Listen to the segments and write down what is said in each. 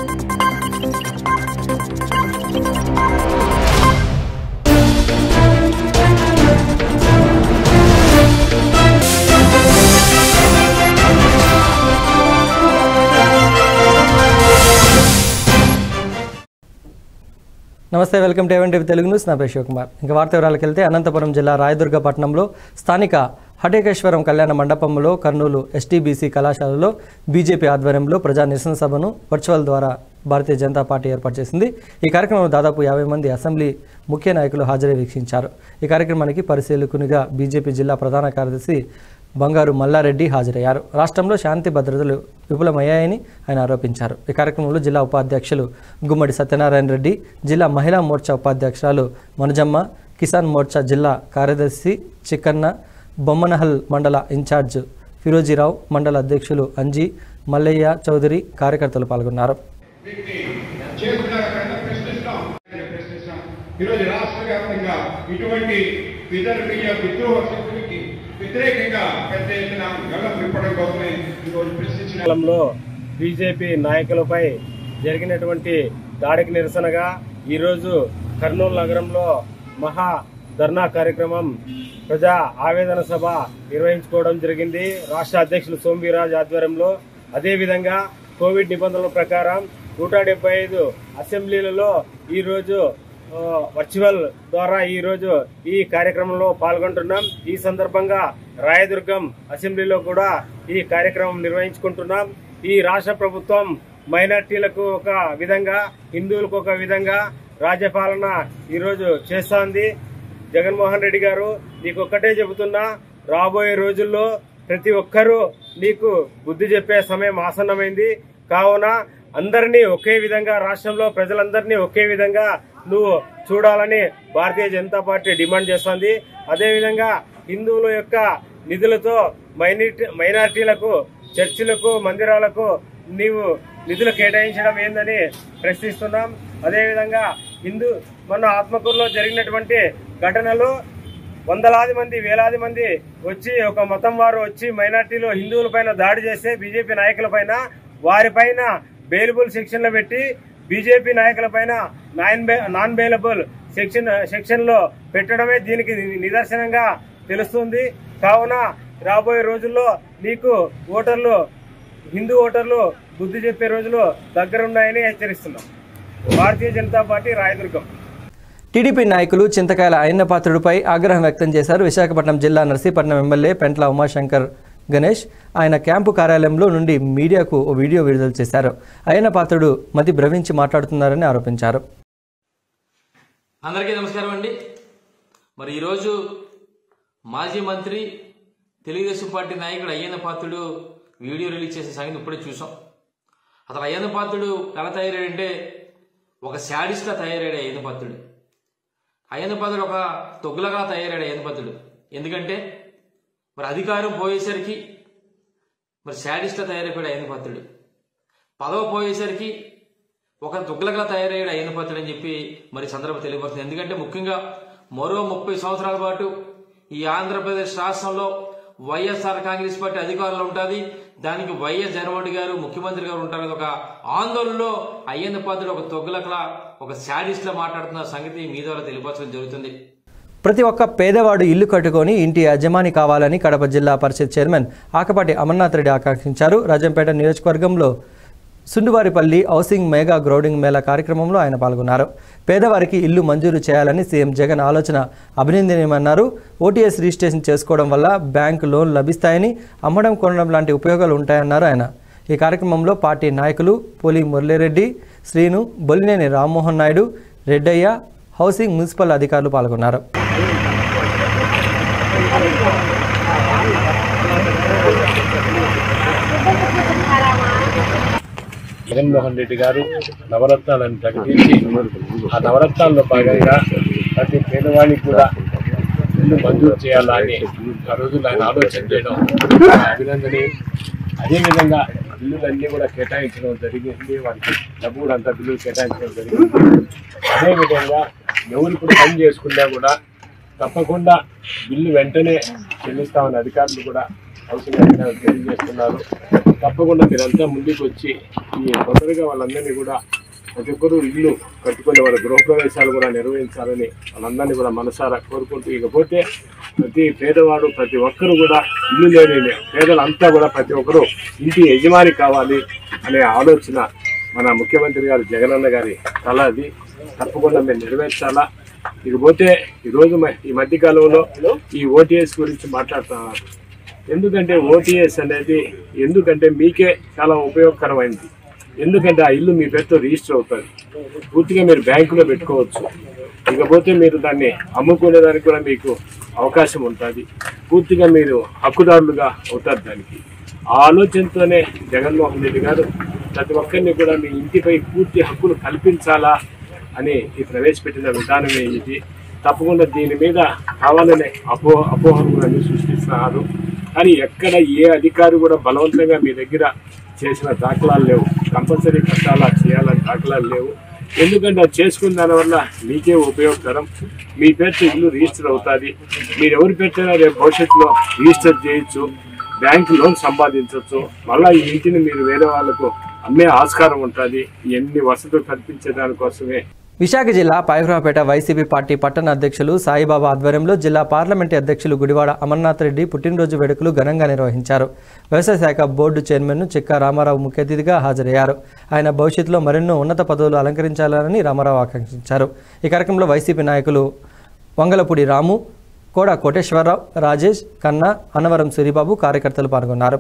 నమస్తే, welcome to A one TV Telugu news. నా పేరు శివకుమార్. ఇంకా వార్త వివరాలకు వెళ్తే అనంతపురం జిల్లా రాయదుర్గ పట్టణంలో స్థానిక హటేకేశ్వరం కళ్యాణ మండపంలో కర్నూలు ఎస్టీబీసీ కళాశాలలో బీజేపీ ఆధ్వర్యంలో ప్రజా నిరసన సభను వర్చువల్ ద్వారా భారతీయ జనతా పార్టీ ఏర్పాటు చేసింది. ఈ కార్యక్రమంలో దాదాపు 50 మంది అసెంబ్లీ ముఖ్య నాయకులు హాజరై వీక్షించారు. ఈ కార్యక్రమానికి పరిశీలకునిగా బీజేపీ జిల్లా ప్రధాన కార్యదర్శి బంగారు మల్లారెడ్డి హాజరయ్యారు. రాష్ట్రంలో శాంతి భద్రతలు విపులమయ్యాయని ఆయన ఆరోపించారు. ఈ కార్యక్రమంలో జిల్లా ఉపాధ్యక్షులు గుమ్మడి సత్యనారాయణ రెడ్డి, జిల్లా మహిళా మోర్చా ఉపాధ్యక్షురాలు మనుజమ్మ, కిసాన్ మోర్చా జిల్లా కార్యదర్శి చిక్కన్న, బొమ్మనహల్ మండల ఇన్ఛార్జ్ ఫిరోజీరావు, మండల అధ్యక్షులు అంజీ, మల్లయ్య చౌదరి కార్యకర్తలు పాల్గొన్నారు. బీజేపీ నాయకులపై జరిగినటువంటి దాడికి నిరసనగా ఈరోజు కర్నూలు నగరంలో మహా ధర్నా కార్యక్రమం, ప్రజా ఆవేదన సభ నిర్వహించుకోవడం జరిగింది. రాష్ట్ర అధ్యక్షులు సోంబీరాజ్ ఆధ్వర్యంలో. అదేవిధంగా కోవిడ్ నిబంధనల ప్రకారం 175 అసెంబ్లీలలో ఈరోజు వర్చువల్ ద్వారా ఈరోజు ఈ కార్యక్రమంలో పాల్గొంటున్నాం. ఈ సందర్భంగా రాయదుర్గం అసెంబ్లీలో కూడా ఈ కార్యక్రమం నిర్వహించుకుంటున్నాం. ఈ రాష్ట్ర ప్రభుత్వం మైనార్టీలకు ఒక విధంగా, హిందువులకు ఒక విధంగా రాజ్యపాలన ఈరోజు చేస్తోంది. జగన్మోహన్ రెడ్డి గారు, నీకు ఒక్కటే చెబుతున్నా, రాబోయే రోజుల్లో ప్రతి ఒక్కరూ నీకు బుద్ధి చెప్పే సమయం ఆసన్నమైంది. కావున అందరినీ ఒకే విధంగా, రాష్ట్రంలో ప్రజలందరినీ ఒకే విధంగా నువ్వు చూడాలని భారతీయ జనతా పార్టీ డిమాండ్ చేస్తోంది. అదేవిధంగా హిందువుల యొక్క నిధులతో మైనార్టీలకు, చర్చిలకు, మందిరాలకు నీవు నిధులు కేటాయించడం ఏందని ప్రశ్నిస్తున్నాం. అదేవిధంగా మొన్న ఆత్మకూరులో జరిగినటువంటి ఘటనలు వందలాది మంది, వేలాది మంది వచ్చి ఒక మతం వారు వచ్చి మైనార్టీలు, హిందువుల పైన దాడి చేస్తే బీజేపీ నాయకుల పైన, వారిపైన బెయిలబుల్ సెక్షన్లు పెట్టి బీజేపీ నాయకుల పైన నాన్ బెయిలబుల్ సెక్షన్ లో పెట్టడమే దీనికి నిదర్శనంగా తెలుస్తుంది. కావున రాబోయే రోజుల్లో నీకు హిందూ ఓటర్లు బుద్ధి చెప్పే రోజులు దగ్గరున్నాయని హెచ్చరిస్తున్నాం. భారతీయ జనతా పార్టీ, రాయదుర్గం. టీడీపీ నాయకులు చింతకాయల అయ్యన్న పాత్రుడిపై ఆగ్రహం వ్యక్తం చేశారు. విశాఖపట్నం జిల్లా నర్సీపట్నం ఎమ్మెల్యే పెంట్ల ఉమాశంకర్ గణేష్ ఆయన క్యాంపు కార్యాలయంలో నుండి మీడియాకు ఓ వీడియో విడుదల చేశారు. అయ్యన్న పాత్రుడు మతి భ్రమించి మాట్లాడుతున్నారని ఆరోపించారు. అందరికీ నమస్కారం అండి. మరి ఈరోజు మాజీ మంత్రి, తెలుగుదేశం పార్టీ నాయకుడు అయ్యన్న పాత్రుడు వీడియో రిలీజ్ చేసే సంగతి ఇప్పుడే చూసాం. అసలు అయ్యన్న పాత్రుడు ఎలా తయారయ్యాడంటే ఒక శాడిస్ట్లా తయారయ్యాడు అయ్యన్న పాత్రుడు. అయ్యన్న పాత్రుడు ఒక తొగ్గులగా తయారయ్యాడు అయ్యన్న పాత్రుడు. ఎందుకంటే మరి అధికారం పోయేసరికి మరి శాడిస్ట్లా తయారైపోయాడు అయ్యన్న పాత్రుడు. పదవి పోయేసరికి ఒక తుగ్లగా తయారయ్యాడు అయ్యన్న పాత్రుడు అని చెప్పి మరి సందర్భం తెలియబడుతుంది. ఎందుకంటే ముఖ్యంగా మరో 30 సంవత్సరాల పాటు ఈ ఆంధ్రప్రదేశ్ రాష్ట్రంలో వైఎస్ఆర్ కాంగ్రెస్ పార్టీ అధికారంలో ఉంటుంది. దానికి వైఎస్ జగన్మోహన్ రెడ్డి గారు ముఖ్యమంత్రి గారు ఉంటారు. ఒక ఆందోళనలో అయ్యన్న పాత్రుడు ఒక తొగ్గులకలా, ఒక శాడిస్ట్ లా మాట్లాడుతున్న సంగతి మీ ద్వారా తెలియపరచడం జరుగుతుంది. ప్రతి ఒక్క పేదవాడు ఇల్లు కట్టుకొని ఇంటి యజమాని కావాలని కడప జిల్లా పరిషత్ చైర్మన్ ఆకపాటి అమర్నాథ్ రెడ్డి ఆకాంక్షించారు. రాజంపేట నియోజకవర్గంలో సుండువారిపల్లి హౌసింగ్ మెగా గ్రౌడింగ్ మేళా కార్యక్రమంలో ఆయన పాల్గొన్నారు. పేదవారికి ఇల్లు మంజూరు చేయాలని సీఎం జగన్ ఆలోచన అభినందనీయమన్నారు. ఓటీఎస్ రిజిస్ట్రేషన్ చేసుకోవడం వల్ల బ్యాంకు లోన్ లభిస్తాయని, అమ్మడం కొనడం లాంటి ఉపయోగాలు ఉంటాయన్నారు ఆయన. ఈ కార్యక్రమంలో పార్టీ నాయకులు పోలి మురళీరెడ్డి, శ్రీను, బొల్లినేని రామ్మోహన్ నాయుడు, రెడ్డయ్య, హౌసింగ్ మున్సిపల్ అధికారులు పాల్గొన్నారు. జగన్మోహన్ రెడ్డి గారు నవరత్నాలను ప్రకటించి ఆ నవరత్నాల్లో భాగంగా ప్రతి పేదవాడికి కూడా ఇల్లు మంజూరు చేయాలని ఆ రోజుల్లో ఆయన ఆలోచన చేయడం అభినందనీయం. అదేవిధంగా బిల్లులన్నీ కూడా కేటాయించడం జరిగింది. వారికి డబ్బు కూడా అంతా బిల్లులు కేటాయించడం జరిగింది. అదేవిధంగా ఎవరు ఇప్పుడు పని చేసుకున్నా కూడా తప్పకుండా బిల్లు వెంటనే చెల్లిస్తామని అధికారులు కూడా అవసరమైన తెలియజేస్తున్నారు. తప్పకుండా మీరంతా ముందుకు వచ్చి ఈ తొందరగా వాళ్ళందరినీ కూడా ప్రతి ఒక్కరూ ఇల్లు కట్టుకుని వాళ్ళ గృహప్రవేశాలు కూడా నిర్వహించాలని వాళ్ళందరినీ కూడా మనసారా కోరుకుంటూ, ఇకపోతే ప్రతి పేదవాడు ప్రతి ఒక్కరు కూడా ఇల్లు లేని పేదలంతా కూడా ప్రతి ఒక్కరూ ఇంటి యజమాని కావాలి అనే ఆలోచన మన ముఖ్యమంత్రి గారు జగనన్న గారి కళ. అది తప్పకుండా మేము నెరవేర్చాలా. ఇకపోతే ఈరోజు ఈ మధ్యకాలంలో ఈ ఓటీఎస్ గురించి మాట్లాడుతున్నారు. ఎందుకంటే ఓటీఎస్ అనేది ఎందుకంటే మీకే చాలా ఉపయోగకరమైనది. ఎందుకంటే ఆ ఇల్లు మీ పేరుతో రిజిస్టర్ అవుతుంది, పూర్తిగా మీరు బ్యాంకులో పెట్టుకోవచ్చు. ఇకపోతే మీరు దాన్ని అమ్ముకునేదానికి కూడా మీకు అవకాశం ఉంటుంది, పూర్తిగా మీరు హక్కుదారులుగా అవుతారు. దానికి ఆ ఆలోచనతోనే జగన్మోహన్ రెడ్డి గారు ప్రతి ఒక్కరిని కూడా మీ ఇంటిపై పూర్తి హక్కులు కల్పించాలా అని ఈ ప్రవేశపెట్టిన విధానమే ఇది. తప్పకుండా దీని మీద కావాలనే అపోహలను సృష్టిస్తున్నారు. కానీ ఎక్కడ ఏ అధికారి కూడా బలవంతంగా మీ దగ్గర చేసిన దాఖలాలు లేవు. కంపల్సరీ కట్టాలా చేయాలని దాఖలాలు లేవు. ఎందుకంటే అది చేసుకున్న దానివల్ల మీకే ఉపయోగకరం. మీ పేరుతో ఇల్లు రిజిస్టర్ అవుతుంది. మీరు ఎవరి పేరుతోనే రేపు భవిష్యత్తులో రిజిస్టర్ చేయొచ్చు, బ్యాంకు లోన్ సంపాదించవచ్చు. మళ్ళీ ఈ ఇంటిని మీరు వేరే వాళ్ళకు అమ్మే ఆస్కారం ఉంటుంది. ఎన్ని వసతులు కల్పించే దానికోసమే. విశాఖ జిల్లా పైహ్రాపేట వైసీపీ పార్టీ పట్టణ అధ్యక్షులు సాయిబాబా ఆధ్వర్యంలో జిల్లా పార్లమెంటు అధ్యక్షులు గుడివాడ అమర్నాథ్ రెడ్డి పుట్టినరోజు వేడుకలు ఘనంగా నిర్వహించారు. వ్యవసాయ శాఖ బోర్డు చైర్మన్ చిక్కా రామారావు ముఖ్య అతిథిగా హాజరయ్యారు. ఆయన భవిష్యత్తులో మరెన్నో ఉన్నత పదవులు అలంకరించాలని రామారావు ఆకాంక్షించారు. ఈ కార్యక్రమంలో వైసీపీ నాయకులు వంగలపూడి రాము, కోడ కోటేశ్వరరావు, రాజేష్, కన్నా, అన్నవరం సూరిబాబు కార్యకర్తలు పాల్గొన్నారు.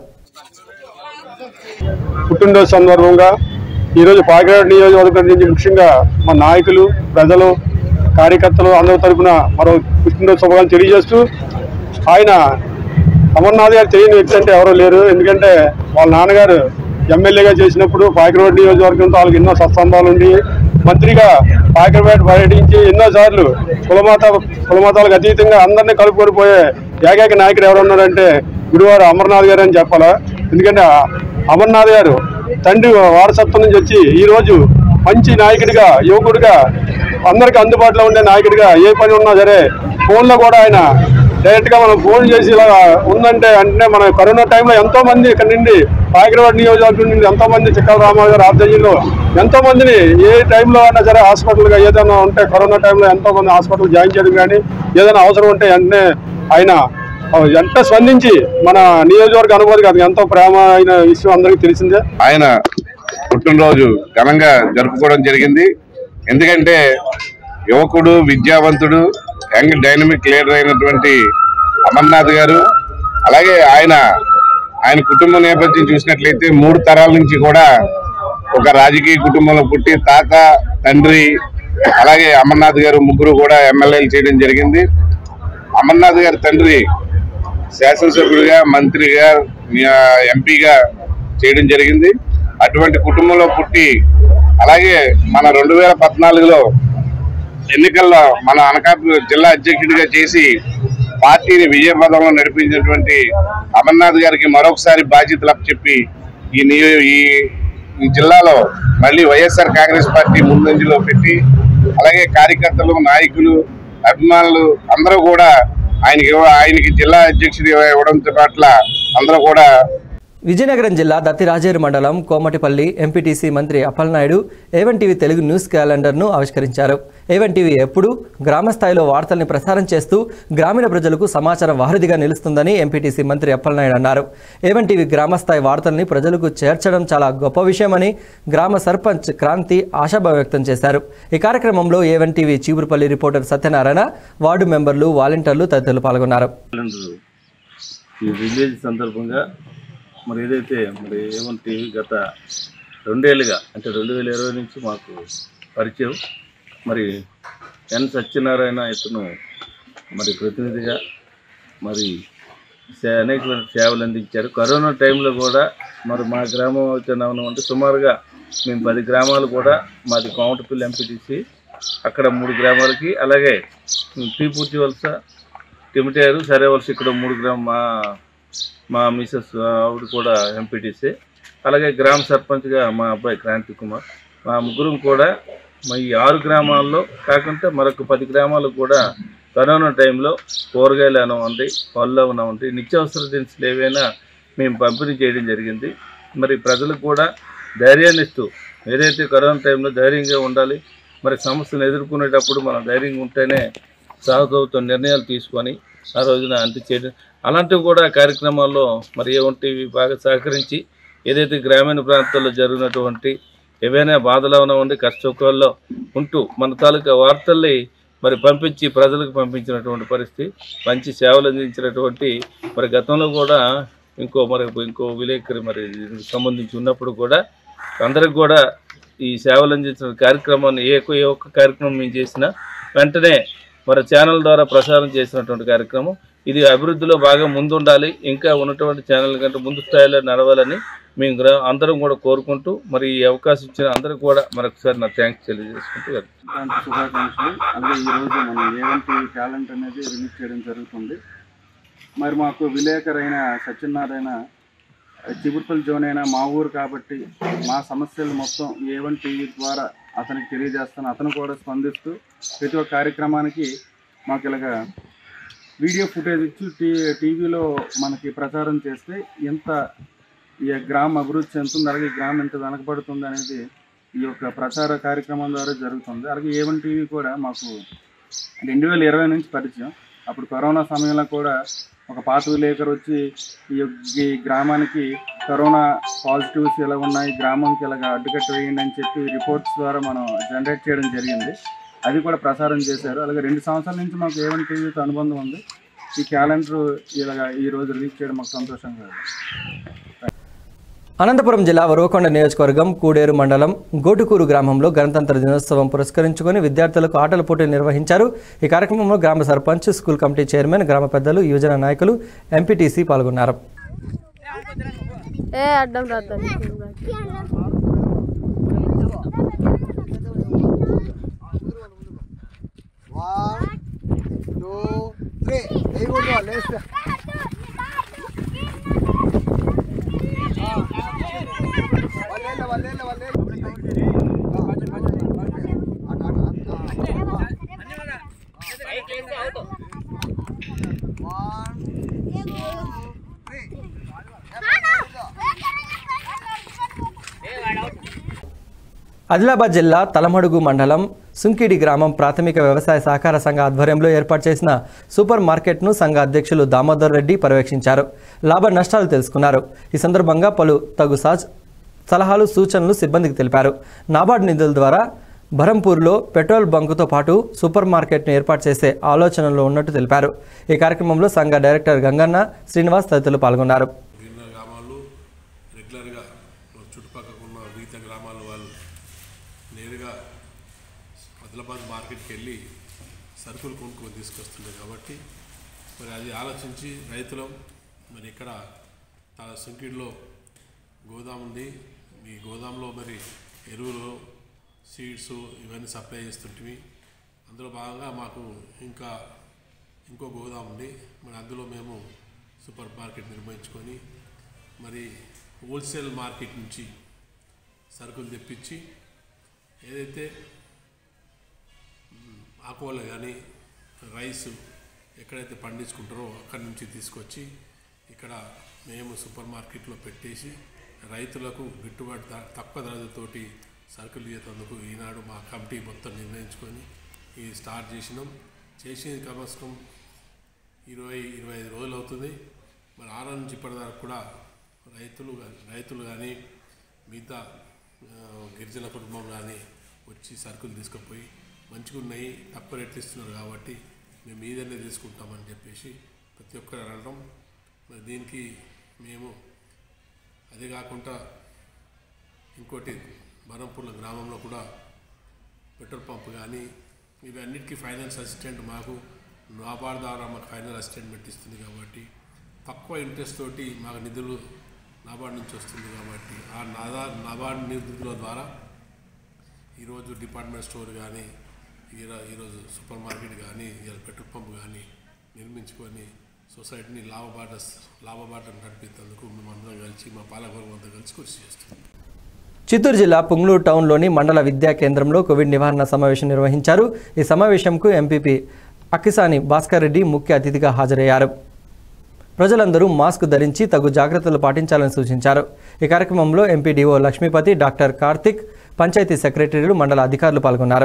పుట్టినరోజు సందర్భంగా ఈరోజు పాకిరాడు నియోజకవర్గం నుంచి ముఖ్యంగా మా నాయకులు, ప్రజలు, కార్యకర్తలు అందరి తరఫున మరో పుట్టినరోజు శుభాకాంక్షలు తెలియజేస్తూ, ఆయన అమర్నాథ్ గారు తెలియని వ్యక్తి అంటే ఎవరూ లేరు. ఎందుకంటే వాళ్ళ నాన్నగారు ఎమ్మెల్యేగా చేసినప్పుడు పాకిరాడు నియోజకవర్గంతో వాళ్ళకి ఎన్నో సత్సంబాలు ఉండి మంత్రిగా పాకిరాపేట పర్యటించి ఎన్నోసార్లు కులమతాలకు అతీతంగా అందరినీ కలుపుకొనిపోయే ఏకైక నాయకుడు ఎవరున్నారంటే గుడివాడ అమర్నాథ్ గారు అని చెప్పాలా. ఎందుకంటే అమర్నాథ్ గారు తండ్రి వారసత్వం నుంచి వచ్చి ఈరోజు మంచి నాయకుడిగా, యువకుడిగా, అందరికీ అందుబాటులో ఉండే నాయకుడిగా ఏ పని ఉన్నా సరే ఫోన్లో కూడా ఆయన డైరెక్ట్గా మనం ఫోన్ చేసి ఇలా ఉందంటే అంటే మన కరోనా టైంలో ఎంతోమంది ఇక్కడ నుండి పాకిరాపేట నియోజకవర్గం నుండి ఎంతోమంది చిక్కల రామారావు గారు ఆధ్వర్యంలో ఎంతోమందిని ఏ టైంలో అయినా సరే హాస్పిటల్గా ఏదైనా ఉంటే కరోనా టైంలో ఎంతోమంది హాస్పిటల్ జాయిన్ చేయడం కానీ ఏదైనా అవసరం ఉంటే వెంటనే ఆయన ఎంత స్పందించి మన నియోజకవర్గ అనుభూతి కాదు ఎంతో ప్రేమ అయిన విషయం అందరికీ తెలిసిందే. ఆయన పుట్టినరోజు ఘనంగా జరుపుకోవడం జరిగింది. ఎందుకంటే యువకుడు, విద్యావంతుడు, యంగ్ డైనమిక్ లీడర్ అయినటువంటి అమర్నాథ్ గారు, అలాగే ఆయన కుటుంబ నేపథ్యం చూసినట్లయితే 3 తరాల నుంచి కూడా ఒక రాజకీయ కుటుంబంలో పుట్టి తాత, తండ్రి, అలాగే అమర్నాథ్ గారు ముగ్గురు కూడా ఎమ్మెల్యేలు చేయడం జరిగింది. అమర్నాథ్ గారి తండ్రి శాసనసభ్యుడిగా, మంత్రిగా, ఎంపీగా చేయడం జరిగింది. అటువంటి కుటుంబంలో పుట్టి అలాగే మన 2014లో ఎన్నికల్లో మన అనకాపల్లి జిల్లా అధ్యక్షుడిగా చేసి పార్టీని విజయపథంలో నడిపించినటువంటి అమర్నాథ్ గారికి మరొకసారి బాధ్యతలు అప్పచెప్పి ఈ జిల్లాలో మళ్ళీ వైఎస్ఆర్ కాంగ్రెస్ పార్టీ ముందంజలో పెట్టి అలాగే కార్యకర్తలు, నాయకులు, అభిమానులు అందరూ కూడా ఆయనకి జిల్లా అధ్యక్షుడు ఇవ్వడంతో పట్ల అందరూ కూడా. విజయనగరం జిల్లా దత్తిరాజేరు మండలం Komatipalli MPTC Mantri Appalanaidu A one TV Telugu news క్యాలెండర్ను ఆవిష్కరించారు. ఏవన్ టీవీ ఎప్పుడూ గ్రామ స్థాయిలో వార్తల్ని ప్రసారం చేస్తూ గ్రామీణ ప్రజలకు సమాచారం వారధిగా నిలుస్తుందని ఎంపీటీసీ మంత్రి అప్పలనాయుడు అన్నారు. ఏవన్ టీవీ గ్రామస్థాయి వార్తల్ని ప్రజలకు చేర్చడం చాలా గొప్ప విషయమని గ్రామ సర్పంచ్ క్రాంతి ఆశాభావం వ్యక్తం చేశారు. ఈ కార్యక్రమంలో A one TV Chipurupalli reporter Satyanarayana, ward మెంబర్లు, వాలంటీర్లు తదితరులు పాల్గొన్నారు. మరి ఏదైతే ఏవన్ టీవీ గత 2 ఏళ్ళుగా అంటే 2020 నుంచి మాకు పరిచయం. మరి ఎన్ సత్యనారాయణ ఇతను ప్రతినిధిగా అనేకమైన సేవలు అందించారు. కరోనా టైంలో కూడా మా గ్రామం వచ్చినామని అంటే సుమారుగా మేము 10 గ్రామాలు కూడా మాది కోమటిపల్లి ఎంపీటీసీ, అక్కడ 3 గ్రామాలకి, అలాగే టీపూర్తి వలస, టిమిటేరు, సరే వలస ఇక్కడ 3 గ్రామం మా మిసెస్ ఆవిడ కూడా ఎంపీటీసీ, అలాగే గ్రామ సర్పంచ్గా మా అబ్బాయి క్రాంతి కుమార్, మా ముగ్గురం కూడా ఈ 6 గ్రామాల్లో కాకుండా మరొక 10 గ్రామాలకు కూడా కరోనా టైంలో కూరగాయలు అవనివ్వండి, పళ్ళు అవనివ్వండి, నిత్యావసర దినుసులు ఏవైనా మేము పంపిణీ చేయడం జరిగింది. మరి ప్రజలకు కూడా ధైర్యాన్ని ఇస్తూ ఏదైతే కరోనా టైంలో ధైర్యంగా ఉండాలి, మరి సమస్యలు ఎదుర్కొనేటప్పుడు మనం ధైర్యంగా ఉంటేనే సాగుతూ నిర్ణయాలు తీసుకొని ఆ రోజున చేయడం అలాంటివి కూడా కార్యక్రమాల్లో మరి ఏవంటివి బాగా సహకరించి ఏదైతే గ్రామీణ ప్రాంతాల్లో జరిగినటువంటి ఏవైనా బాధలు అవనివ్వండి, కష్టసుఖాల్లో ఉంటూ మన తాలూకా వార్తల్ని మరి పంపించి ప్రజలకు పంపించినటువంటి పరిస్థితి, మంచి సేవలు అందించినటువంటి మరి గతంలో కూడా ఇంకో విలేకరి మరి సంబంధించి ఉన్నప్పుడు కూడా అందరికి కూడా ఈ సేవలు అందించిన కార్యక్రమాన్ని ఏ ఒక్క కార్యక్రమం మేము చేసినా వెంటనే మరి ఛానల్ ద్వారా ప్రసారం చేసినటువంటి కార్యక్రమం. ఇది అభివృద్ధిలో బాగా ముందుండాలి, ఇంకా ఉన్నటువంటి ఛానల్ కంటే ముందు స్థాయిలో నడవాలని మేము అందరం కూడా కోరుకుంటూ మరి ఈ అవకాశం ఇచ్చిన అందరికి కూడా మరొకసారి నా థ్యాంక్స్ తెలియజేసుకుంటూ శుభాకాంక్షలు. అలాగే ఈరోజు మనం ఏవంటి టాలెంట్ అనేది రిలీజ్ చేయడం జరుగుతుంది. మరి మాకు విలేకరైన సత్యనారాయణ చిగుర్పల్లి జోన్ అయినా మా ఊరు కాబట్టి మా సమస్యలు మొత్తం ఏవన్ టీవీ ద్వారా అతనికి తెలియజేస్తాను. అతను కూడా స్పందిస్తూ ప్రతి ఒక్క కార్యక్రమానికి మాకు ఇలాగా వీడియో ఫుటేజ్ ఇచ్చి టీవీలో మనకి ప్రచారం చేస్తే ఎంత ఈ గ్రామం అభివృద్ధి చెందుతుంది, అలాగే ఈ గ్రామం ఎంత వెనకబడుతుంది అనేది ఈ యొక్క ప్రచార కార్యక్రమం ద్వారా జరుగుతుంది. అలాగే ఏవన్ టీవీ కూడా మాకు 2020 నుంచి పరిచయం. అప్పుడు కరోనా సమయంలో కూడా ఒక పాత విలేకరు వచ్చి ఈ గ్రామానికి కరోనా పాజిటివ్స్ ఎలా ఉన్నాయి, గ్రామంకి ఇలాగ అడ్డుకట్ట వేయండి అని చెప్పి రిపోర్ట్స్ ద్వారా మనం జనరేట్ చేయడం జరిగింది. అది కూడా ప్రసారం చేశారు. అలాగే 2 సంవత్సరాల నుంచి మాకు ఏవన్ టీవీతో అనుబంధం ఉంది. ఈ క్యాలెండర్ ఇలాగ ఈరోజు రిలీజ్ చేయడం మాకు సంతోషంగా ఉంది. అనంతపురం జిల్లా వరవకొండ నియోజకవర్గం కూడేరు మండలం గోటుకూరు గ్రామంలో గణతంత్ర దినోత్సవం పురస్కరించుకొని విద్యార్థులకు ఆటల పోటీలు నిర్వహించారు. ఈ కార్యక్రమంలో గ్రామ సర్పంచ్, స్కూల్ కమిటీ చైర్మన్, గ్రామ పెద్దలు, యువజన నాయకులు, ఎంపీటీసీ పాల్గొన్నారు. ఆదిలాబాద్ జిల్లా తలమడుగు మండలం సుంకిడి గ్రామం ప్రాథమిక వ్యవసాయ సహకార సంఘ ఆధ్వర్యంలో ఏర్పాటు చేసిన సూపర్ మార్కెట్ను సంఘ అధ్యక్షులు దామోదర్ రెడ్డి పర్యవేక్షించారు. లాభ నష్టాలు తెలుసుకున్నారు. ఈ సందర్భంగా పలు తగు సలహాలు, సూచనలు సిబ్బందికి తెలిపారు. నాబార్డు నిధుల ద్వారా బరంపూర్లో పెట్రోల్ బంకుతో పాటు సూపర్ మార్కెట్ను ఏర్పాటు చేసే ఆలోచనలో ఉన్నట్టు తెలిపారు. ఈ కార్యక్రమంలో సంఘ డైరెక్టర్ గంగన్న, శ్రీనివాస్ తదితరులు పాల్గొన్నారు. ఆదిలాబాద్ మార్కెట్కి వెళ్ళి సరుకులు కొనుక్కొని తీసుకొస్తున్నాయి కాబట్టి మరి అది ఆలోచించి రైతులు మరి ఇక్కడ సుంకిడిలో గోదాం ఉంది. ఈ గోదాంలో మరి ఎరువులు, సీడ్స్ ఇవన్నీ సప్లై చేస్తుంటివి. అందులో భాగంగా మాకు ఇంకో గోదాం ఉంది. మరి అందులో మేము సూపర్ మార్కెట్ నిర్మించుకొని మరి హోల్సేల్ మార్కెట్ నుంచి సరుకులు తెప్పించి ఏదైతే ఆకుకూరలు కానీ రైస్ ఎక్కడైతే పండించుకుంటారో అక్కడి నుంచి తీసుకొచ్చి ఇక్కడ మేము సూపర్ మార్కెట్లో పెట్టేసి రైతులకు గిట్టుబాటు తక్కువ ధరలతోటి సరుకులు ఇచ్చేందుకు ఈనాడు మా కమిటీ మొత్తం నిర్ణయించుకొని ఇది స్టార్ట్ చేసినాం. చేసి కమస్కం 20-25 రోజులు అవుతుంది. మరి 6 నుంచి ఇప్పటిదాకా కూడా రైతులు కానీ మిగతా గిరిజన కుటుంబం కానీ వచ్చి సరుకులు తీసుకుపోయి మంచిగా ఉన్నాయి, తక్కువ రేట్లు ఇస్తున్నారు కాబట్టి మేము మీదనే తీసుకుంటామని చెప్పేసి ప్రతి ఒక్కరు అనడం. మరి దీనికి మేము అదే కాకుండా ఇంకోటి బరంపూర్ల గ్రామంలో కూడా పెట్రోల్ పంప్ కానీ ఇవి అన్నిటికీ ఫైనాన్స్ అసిస్టెంట్ మాకు నాబార్డు ద్వారా మాకు ఫైనాన్స్ అసిస్టెంట్ పెట్టిస్తుంది కాబట్టి తక్కువ ఇంట్రెస్ట్ తోటి మాకు నిధులు నాబార్డు నుంచి వస్తుంది కాబట్టి ఆ నాబార్డు నిధుల ద్వారా ఈరోజు డిపార్ట్మెంట్ స్టోర్ కానీ ఈరోజు సూపర్ మార్కెట్ కానీ పెట్రోల్ పంప్ కానీ నిర్మించుకొని సొసైటీని లాభబాటను నడిపేందుకు మేమందరం కలిసి మా పాలకవర్గం అంతా కలిసి కృషి చేస్తున్నాం. చిత్తూరు జిల్లా పుంగళూరు టౌన్లోని మండల విద్యా కేంద్రంలో కోవిడ్ నివారణ సమావేశం నిర్వహించారు. ఈ సమావేశంకు ఎంపీపీ అక్కిసాని భాస్కర్ రెడ్డి ముఖ్య అతిథిగా హాజరయ్యారు. ప్రజలందరూ మాస్క్ ధరించి తగు జాగ్రత్తలు పాటించాలని సూచించారు. ఈ కార్యక్రమంలో ఎంపీడీఓ లక్ష్మీపతి, డాక్టర్ కార్తిక్, పంచాయతీ సెక్రటరీలు, మండల అధికారులు పాల్గొన్నారు.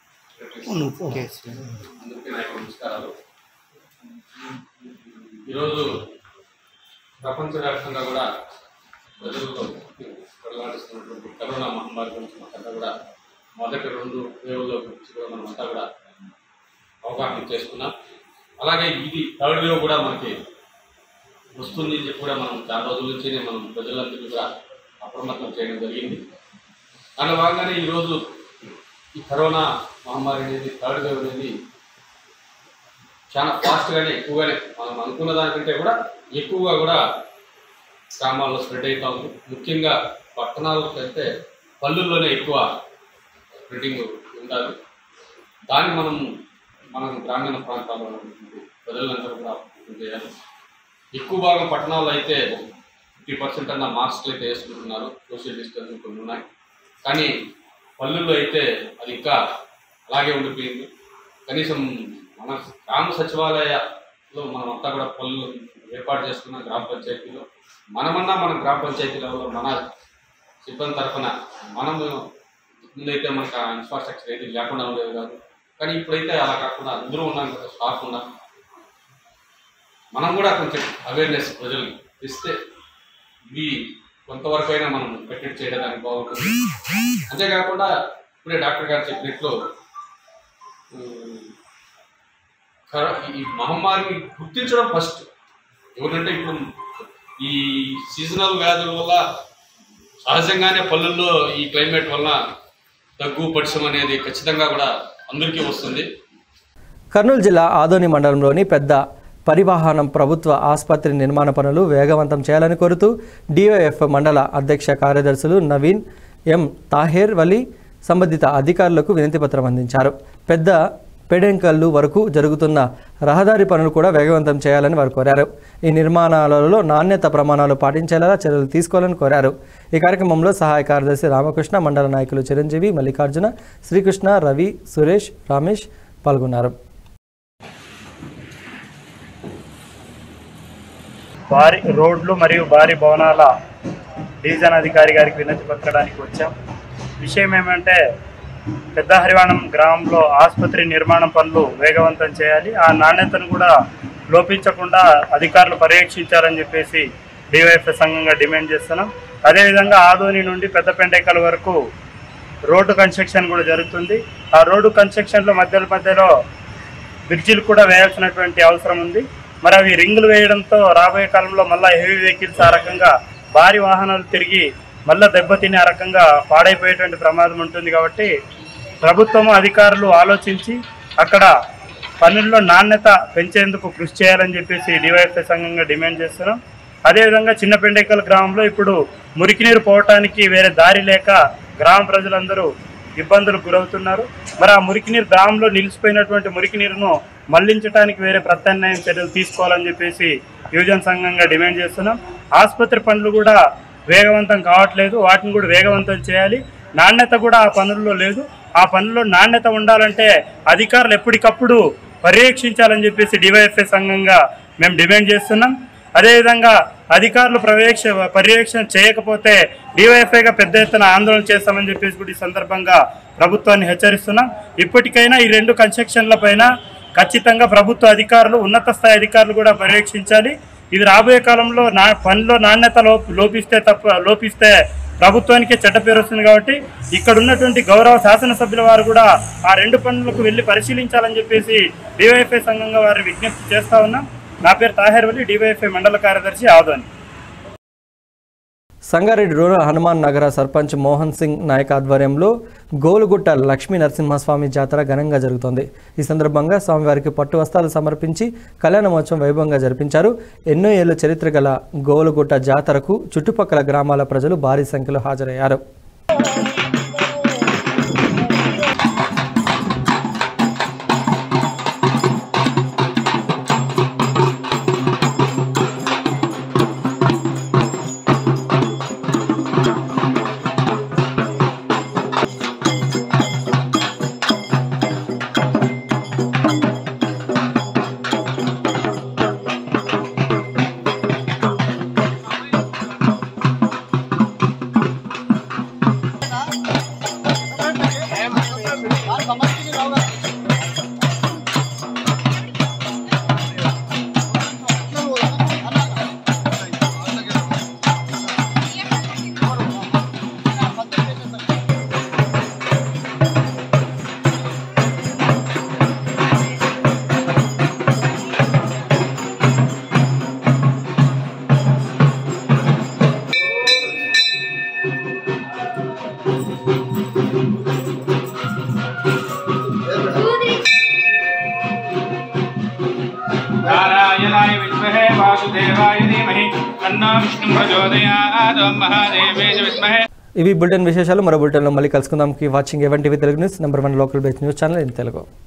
ఈరోజు ప్రపంచవ్యాప్తంగా కూడా ప్రజలతో కొడలాడుతున్నటువంటి కరోనా మహమ్మారి గురించి మనకంతా కూడా మొదటి 2 వేవ్లో గురించి కూడా మనమంతా కూడా అవగాహన చేసుకున్నాం. అలాగే ఇది 3rd వేవ్ కూడా మనకి వస్తుంది అని చెప్పి కూడా మనం చాలా రోజుల నుంచినే మనం ప్రజలందరికీ కూడా అప్రమత్తం చేయడం జరిగింది. దాని భాగంగానే ఈరోజు ఈ కరోనా మహమ్మారి అనేది 3rd వేవ్ అనేది చాలా ఫాస్ట్గానే ఎక్కువగానే మనం అనుకున్న దానికంటే కూడా ఎక్కువగా కూడా గ్రామాల్లో స్ప్రెడ్ అవుతా ఉంది. ముఖ్యంగా పట్టణాలకు వెళ్తే పల్లెల్లోనే ఎక్కువ స్ప్రెడ్డింగ్ ఉండాలి. దాన్ని మనం గ్రామీణ ప్రాంతాల్లో ప్రజలందరూ కూడా చేయాలి. ఎక్కువ భాగం పట్టణాల్లో అయితే 50% అన్న మాస్క్లు అయితే వేసుకుంటున్నారు, సోషల్ డిస్టెన్స్ కొన్ని ఉన్నాయి. కానీ పల్లెల్లో అయితే అది ఇంకా అలాగే ఉండిపోయింది. కనీసం మన గ్రామ సచివాలయాల్లో మనమంతా కూడా పనులు ఏర్పాటు చేసుకున్న గ్రామ పంచాయతీలో మన గ్రామ పంచాయతీ లెవెల్లో మన సిబ్బంది తరఫున మనము ముందైతే మనకు ఇన్ఫ్రాస్ట్రక్చర్ అయితే లేకుండా ఉండేది కాదు. కానీ ఇప్పుడైతే అలా కాకుండా అందరూ ఉన్నాం కదా, స్టాఫ్ ఉన్నాం. మనం కూడా కొంచెం అవేర్నెస్ ప్రజలు ఇస్తే ఇది కొంతవరకు అయినా మనం కట్టడి చేయడానికి బాగుంటుంది. అంతేకాకుండా ఇప్పుడే డాక్టర్ గారు చెప్పినట్లు ఈ మహమ్మారిని గుర్తించడం ఫస్ట్. ఎవరంటే ఇప్పుడు ఈ సీజనల్ వ్యాధుల వల్ల సహజంగానే పల్లెల్లో ఈ క్లైమేట్ వల్ల దగ్గు పడిసం అనేది ఖచ్చితంగా కూడా అందరికీ వస్తుంది. కర్నూలు జిల్లా ఆదోని మండలంలోని పెద్ద పరివాహనం ప్రభుత్వ ఆసుపత్రి నిర్మాణ పనులు వేగవంతం చేయాలని కోరుతూ డిఓఎఫ్ మండల అధ్యక్ష కార్యదర్శులు నవీన్, ఎం తాహేర్ వలి సంబంధిత అధికారులకు వినతిపత్రం అందించారు. పెద్ద పెడెంకల్లు వరకు జరుగుతున్న రహదారి పనులు కూడా వేగవంతం చేయాలని వారు కోరారు. ఈ నిర్మాణాలలో నాణ్యత ప్రమాణాలు పాటించేలా చర్యలు తీసుకోవాలని కోరారు. ఈ కార్యక్రమంలో సహాయ కార్యదర్శి రామకృష్ణ, మండల నాయకులు చిరంజీవి, మల్లికార్జున, శ్రీకృష్ణ, రవి, సురేష్, రమేష్ పాల్గొన్నారు. భారీ రోడ్లు మరియు భారీ భవనాల డివిజన్ అధికారి గారికి వినతి పత్రడానికి వచ్చాం. విషయం ఏమంటే పెద్ద హరివాణం గ్రామంలో ఆసుపత్రి నిర్మాణం పనులు వేగవంతం చేయాలి, ఆ నాణ్యతను కూడా లోపించకుండా అధికారులు పర్యవేక్షించాలని చెప్పేసి డివైఎఫ్ సంఘంగా డిమాండ్ చేస్తున్నాం. అదేవిధంగా ఆదోని నుండి పెద్ద పెండేకల్ వరకు రోడ్డు కన్స్ట్రక్షన్ కూడా జరుగుతుంది. ఆ రోడ్డు కన్స్ట్రక్షన్లో మధ్యలో బ్రిడ్జిలు కూడా వేయాల్సినటువంటి అవసరం ఉంది. మరి అవి రింగులు వేయడంతో రాబోయే కాలంలో మళ్ళీ హెవీ వెహికల్స్ ఆ రకంగా భారీ వాహనాలు తిరిగి మళ్ళీ దెబ్బతిని ఆ రకంగా పాడైపోయేటువంటి ప్రమాదం ఉంటుంది. కాబట్టి ప్రభుత్వం అధికారులు ఆలోచించి అక్కడ పనుల్లో నాణ్యత పెంచేందుకు కృషి చేయాలని చెప్పేసి డివైఎఫ్ఐ సంఘంగా డిమాండ్ చేస్తున్నాం. అదేవిధంగా చిన్న పెండేకల్ గ్రామంలో ఇప్పుడు మురికి నీరు పోవటానికి వేరే దారి లేక గ్రామ ప్రజలందరూ ఇబ్బందులకు గురవుతున్నారు. మరి ఆ మురికి నీరు గ్రామంలో నిలిచిపోయినటువంటి మురికి నీరును మళ్లించడానికి వేరే ప్రత్యామ్నాయ చర్యలు తీసుకోవాలని చెప్పేసి యువజన సంఘంగా డిమాండ్ చేస్తున్నాం. ఆసుపత్రి పనులు కూడా వేగవంతం కావట్లేదు, వాటిని కూడా వేగవంతం చేయాలి. నాణ్యత కూడా ఆ పనుల్లో లేదు. ఆ పనుల్లో నాణ్యత ఉండాలంటే అధికారులు ఎప్పటికప్పుడు పర్యవేక్షించాలని చెప్పేసి డివైఎఫ్ఐ సంఘంగా మేము డిమాండ్ చేస్తున్నాం. అదేవిధంగా అధికారులు పర్యవేక్షణ చేయకపోతే డివైఎఫ్ఐగా పెద్ద ఎత్తున ఆందోళన చేస్తామని చెప్పేసి కూడా ఈ సందర్భంగా ప్రభుత్వాన్ని హెచ్చరిస్తున్నాం. ఇప్పటికైనా ఈ 2 కన్స్ట్రక్షన్ల పైన ఖచ్చితంగా ప్రభుత్వ అధికారులు, ఉన్నత స్థాయి అధికారులు కూడా పర్యవేక్షించాలి. ఇది రాబోయే కాలంలో పనిలో నాణ్యత లోపిస్తే ప్రభుత్వానికే చెడ్డ పేరు వస్తుంది. కాబట్టి ఇక్కడ ఉన్నటువంటి గౌరవ శాసనసభ్యుల వారు కూడా ఆ 2 పనులకు వెళ్ళి పరిశీలించాలని చెప్పేసి డివైఎఫ్ఐ సంఘంగా వారిని విజ్ఞప్తి చేస్తా ఉన్నాం. నా పేరు తాహేర్ వలి, డివైఎఫ్ఐ మండల కార్యదర్శి, ఆదోని. సంగారెడ్డి రూరల్ హనుమాన్ నగర సర్పంచ్ మోహన్ సింగ్ నాయక్ ఆధ్వర్యంలో గోలుగుట్ట లక్ష్మీ నరసింహస్వామి జాతర ఘనంగా జరుగుతోంది. ఈ సందర్భంగా స్వామివారికి పట్టు వస్త్రాలు సమర్పించి కళ్యాణ మహోత్సవం వైభవంగా జరిపించారు. ఎన్నో ఏళ్ల చరిత్ర గల గోలుగుట్ట జాతరకు చుట్టుపక్కల గ్రామాల ప్రజలు భారీ సంఖ్యలో హాజరయ్యారు. नारायणाय विद्महे वासुदेवाय धीमहि तन्नो विष्णुः प्रचोदयात् ओं महादेवे च विद्महे। ఇవి బులెటిన్ విశేషాలు. మరో బులెటిన్లో మళ్ళీ కలుసుకుందాం. Watching A one TV Telugu news #1 local based news channel in Telugu.